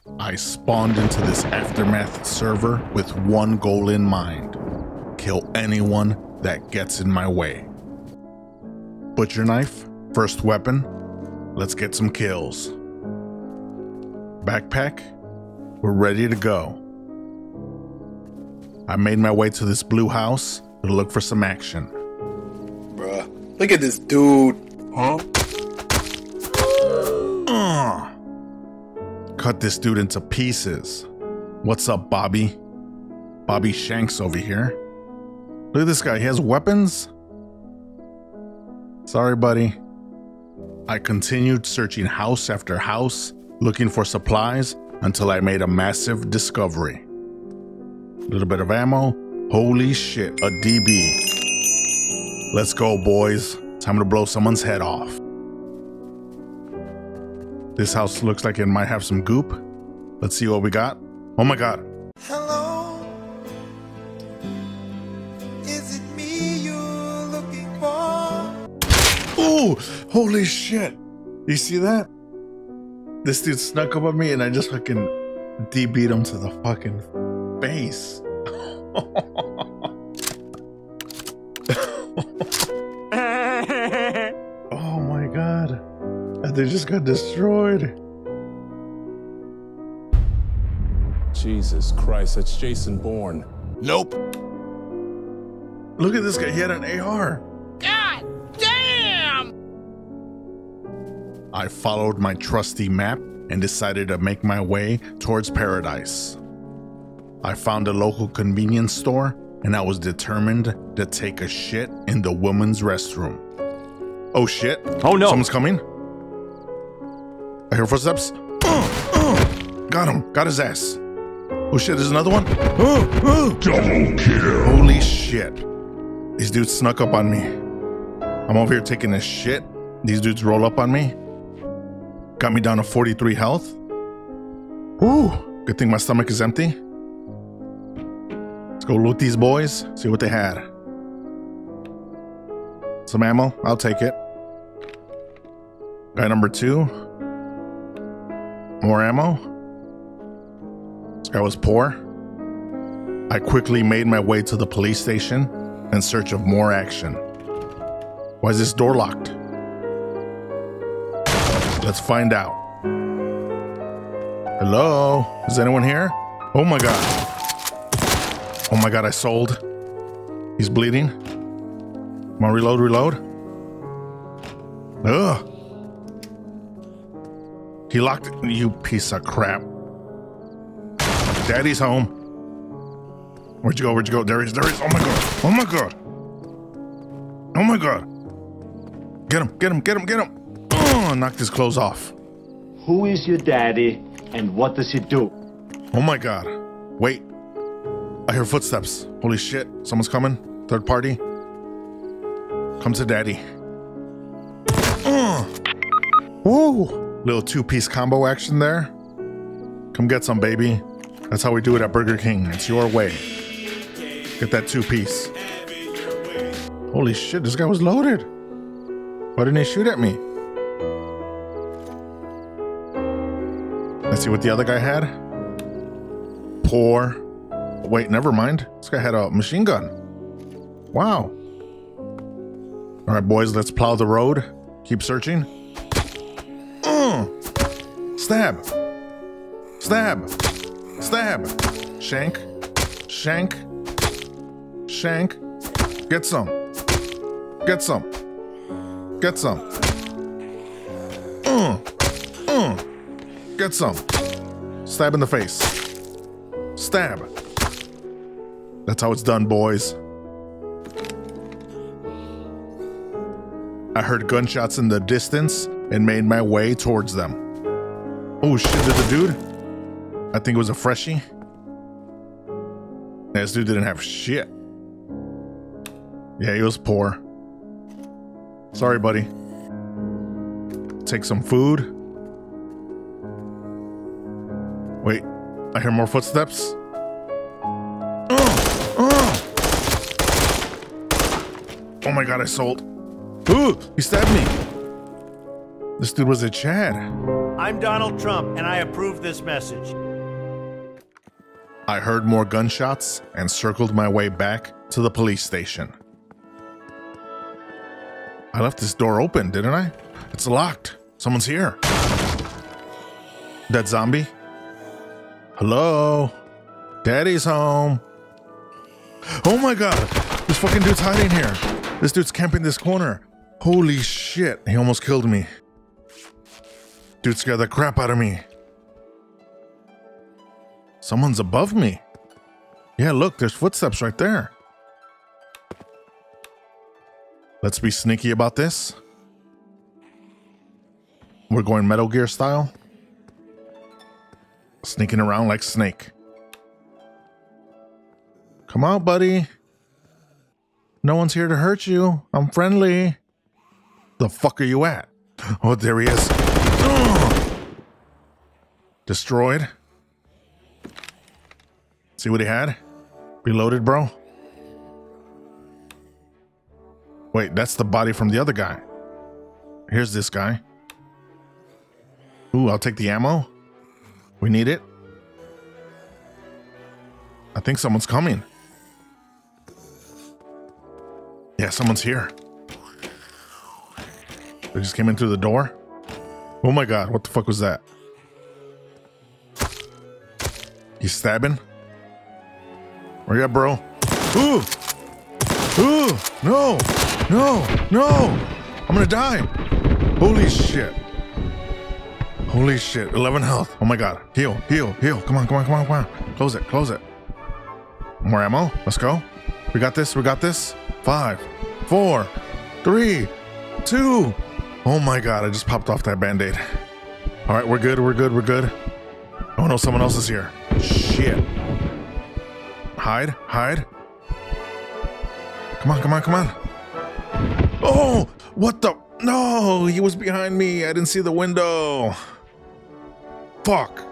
I spawned into this aftermath server with one goal in mind: kill anyone that gets in my way. Butcher knife, first weapon. Let's get some kills. Backpack, we're ready to go. I made my way to this blue house to look for some action. Bruh, look at this dude. Huh? Cut this dude into pieces. What's up, Bobby? Bobby Shanks over here. Look at this guy, he has weapons? Sorry, buddy. I continued searching house after house, looking for supplies until I made a massive discovery. A little bit of ammo. Holy shit, a DB. Let's go, boys. Time to blow someone's head off. This house looks like it might have some goop. Let's see what we got. Oh my god. Hello, is it me you're looking for? Ooh, holy shit. You see that? This dude snuck up on me and I just fucking DB'd him to the fucking face. Oh my god. They just got destroyed. Jesus Christ, that's Jason Bourne. Nope. Look at this guy, he had an AR. God damn! I followed my trusty map and decided to make my way towards paradise. I found a local convenience store and I was determined to take a shit in the women's restroom. Oh shit. Oh no. Someone's coming. I hear footsteps. Got him. Got his ass. Oh shit, there's another one. Double kill. Holy shit. These dudes snuck up on me. I'm over here taking a shit. These dudes roll up on me. Got me down to 43 health. Whew. Good thing my stomach is empty. Let's go loot these boys, see what they had. Some ammo, I'll take it. Guy number 2. More ammo. This guy was poor. I quickly made my way to the police station in search of more action. Why is this door locked? Let's find out. Hello? Is anyone here? Oh my god. Oh my god, I sold. He's bleeding. Come on, reload, reload. Ugh. He locked it. You piece of crap. Daddy's home. Where'd you go? Where'd you go? There he is. There he is. Oh my god. Oh my god. Oh my god. Get him. Get him. Get him. Get him. Knocked his clothes off. Who is your daddy and what does he do? Oh my god. Wait. I hear footsteps. Holy shit. Someone's coming. Third party. Come to daddy. Woo. Little 2-piece combo action there. Come get some, baby. That's how we do it at Burger King. It's your way. Get that 2-piece. Holy shit, this guy was loaded. Why didn't he shoot at me? Let's see what the other guy had. Poor. Wait, never mind. This guy had a machine gun. Wow. All right, boys, let's plow the road. Keep searching. Stab. Stab. Stab. Shank. Shank. Shank. Get some. Get some. Get some. Get some. Stab in the face. Stab. That's how it's done, boys. I heard gunshots in the distance and made my way towards them. Oh shit, there's a dude. I think it was a freshie. Yeah, this dude didn't have shit. Yeah, he was poor. Sorry, buddy. Take some food. Wait, I hear more footsteps. Oh my god, I sold. Ooh, he stabbed me. This dude was a Chad. I'm Donald Trump, and I approve this message. I heard more gunshots and circled my way back to the police station. I left this door open, didn't I? It's locked. Someone's here. Dead zombie? Hello? Daddy's home. Oh my god! This fucking dude's hiding here. This dude's camping this corner. Holy shit, he almost killed me. Dude scared the crap out of me. Someone's above me. Yeah, look, there's footsteps right there. Let's be sneaky about this. We're going Metal Gear style. Sneaking around like Snake. Come out, buddy. No one's here to hurt you. I'm friendly. The fuck are you at? Oh, there he is. Ugh. Destroyed. See what he had? Reloaded, bro. Wait, that's the body from the other guy. Here's this guy. Ooh, I'll take the ammo. We need it. I think someone's coming. Yeah, someone's here. They just came in through the door. Oh my god, what the fuck was that? He's stabbing. Where you at, bro? Ooh! Ooh! No! No! No! I'm gonna die! Holy shit. Holy shit. 11 health. Oh my god. Heal, heal, heal. Come on, come on, come on, come on. Close it, close it. More ammo. Let's go. We got this, we got this. 5, 4, 3, 2. Oh my god, I just popped off that band-aid. Alright, we're good, we're good, we're good. Oh no, someone else is here. Shit. Hide, hide. Come on, come on, come on. Oh, what the? No, he was behind me. I didn't see the window. Fuck.